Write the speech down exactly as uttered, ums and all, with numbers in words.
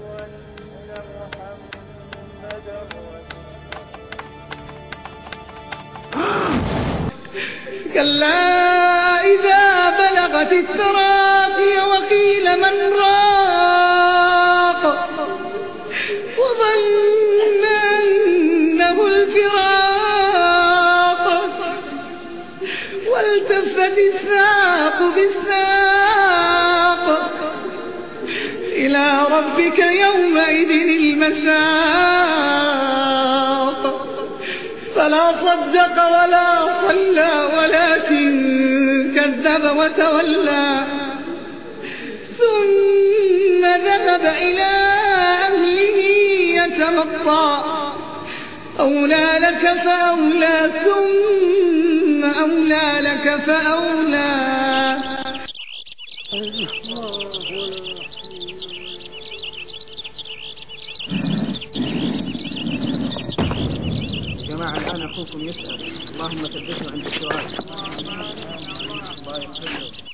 كلا إذا بلغت التراقي وقيل من راق وظن أنه الفراق والتفت الساق بالساق إلى ربك يومئذ المساق فلا صدق ولا صلى ولكن كذب وتولى ثم ذهب إلى أهله يتمطى أولى لك فأولى ثم أولى لك فأولى. جماعة الآن أخوكم يسأل، اللهم ثبتنا عند السؤال. الله يحفظه.